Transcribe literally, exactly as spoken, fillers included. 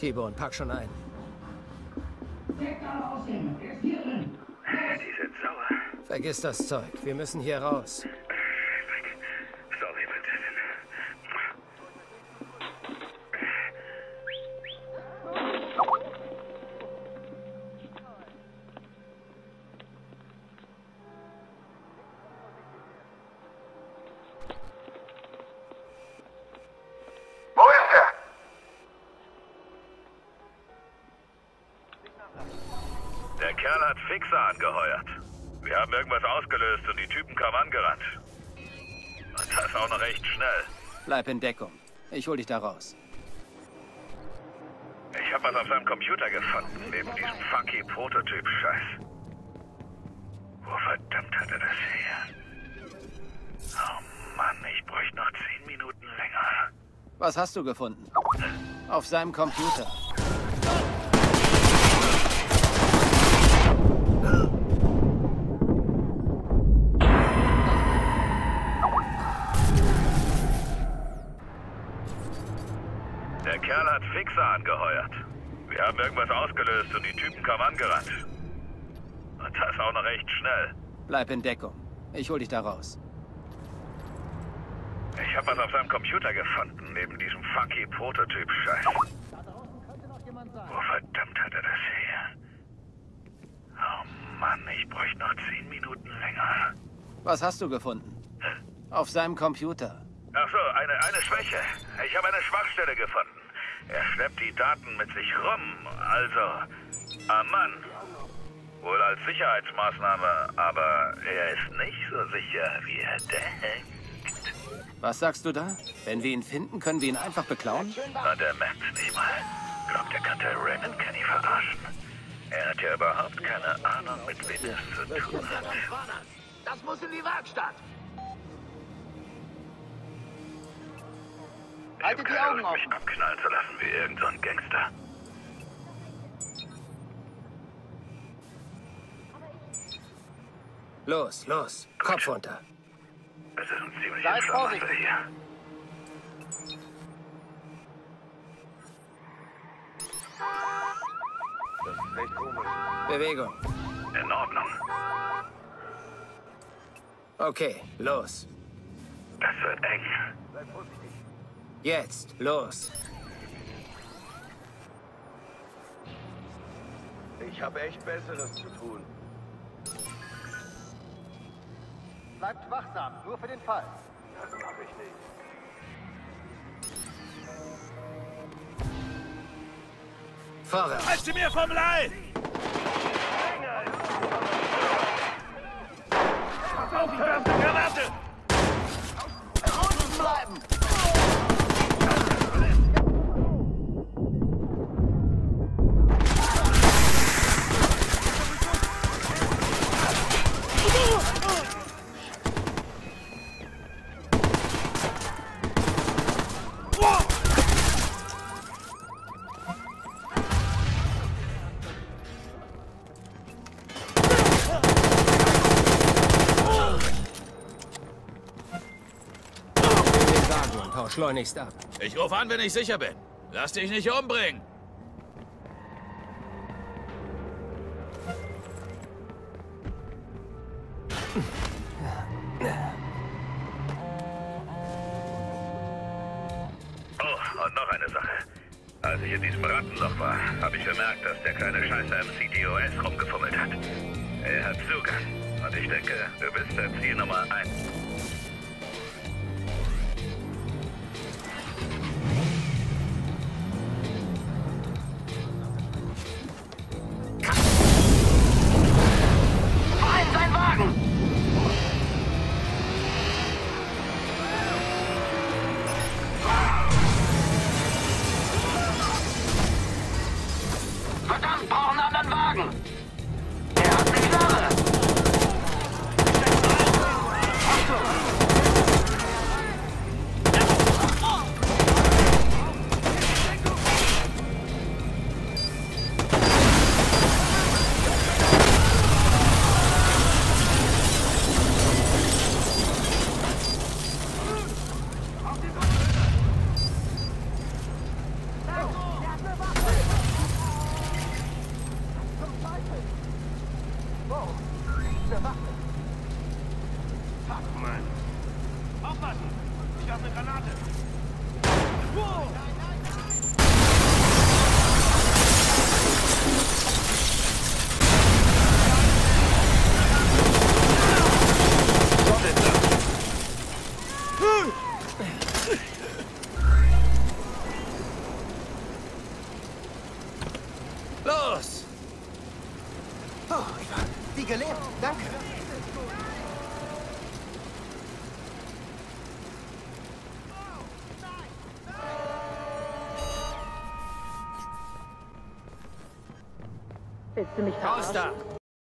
T-Bone, pack schon ein. Die sind sauer. Vergiss das Zeug. Wir müssen hier raus. Sorry, Prinzessin. Wo ist er? Der Kerl hat Fixer angeheuert. Wir haben irgendwas ausgelöst und die Typen kamen angerannt. Und das auch noch recht schnell. Bleib in Deckung. Ich hol dich da raus. Ich habe was auf seinem Computer gefunden, neben diesem funky Prototyp-Scheiß. Wo verdammt hat er das her? Oh Mann, ich bräuchte noch zehn Minuten länger. Was hast du gefunden? Auf seinem Computer. Der Kerl hat Fixer angeheuert. Wir haben irgendwas ausgelöst und die Typen kamen angerannt. Und das auch noch recht schnell. Bleib in Deckung. Ich hol dich da raus. Ich habe was auf seinem Computer gefunden, neben diesem funky Prototyp-Scheiß. Wo verdammt hat er das her? Oh Mann, ich bräuchte noch zehn Minuten länger. Was hast du gefunden? Auf seinem Computer. Ach so, eine, eine Schwäche. Ich habe eine Schwachstelle gefunden. Er schleppt die Daten mit sich rum. Also, ah Mann. Wohl als Sicherheitsmaßnahme, aber er ist nicht so sicher, wie er denkt. Was sagst du da? Wenn wir ihn finden, können wir ihn einfach beklauen? Na, der merkt's nicht mal. Glaubt, er könnte Raymond Kenny verarschen. Er hat ja überhaupt keine Ahnung, mit wem es zu tun hat. Das muss in die Werkstatt. Haltet die Augen offen. Mich abknallen zu lassen wie irgend so ein Gangster. Los, los. Kopf runter. Es ist ein ziemlich Seid Schlamassel vorsichtig. hier. Das ist echt komisch. Bewegung. In Ordnung. Okay, los. Das wird eng. Sei vorsichtig. Jetzt, los. Ich habe echt Besseres zu tun. Bleibt wachsam, nur für den Fall. Das mache ich nicht. Vorwärts. Halt sie mir vom Leib! Pass auf, ich werfe eine Granate! Unten bleiben! Hau schleunigst ab. Ich rufe an, wenn ich sicher bin. Lass dich nicht umbringen. Oh, und noch eine Sache. Als ich in diesem Rattenloch war, habe ich bemerkt, dass der kleine Scheißer im C T O S rumgefummelt hat. Er hat Zugang. Und ich denke, du bist der Ziel Nummer eins. Ein, sein Wagen! Verdammt, brauchen einen anderen Wagen! Er hat eine Knarre! Wie gelebt. Danke. Willst du mich Raus verarschen? da!